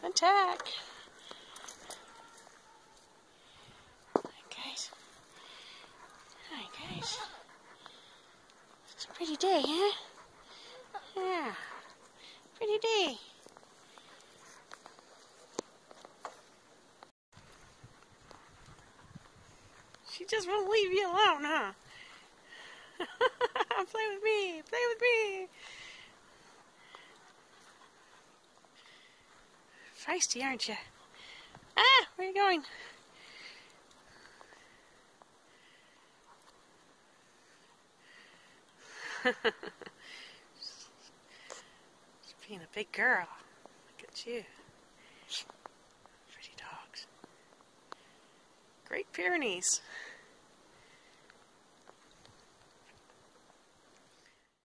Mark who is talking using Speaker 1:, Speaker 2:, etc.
Speaker 1: Attack! Hi guys. Hi guys. It's a pretty day, huh? Yeah. Pretty day. She just won't leave you alone, huh? Play with me! Play with me! Feisty, aren't you? Ah! Where are you going? She's being a big girl. Look at you. Pretty dogs. Great Pyrenees.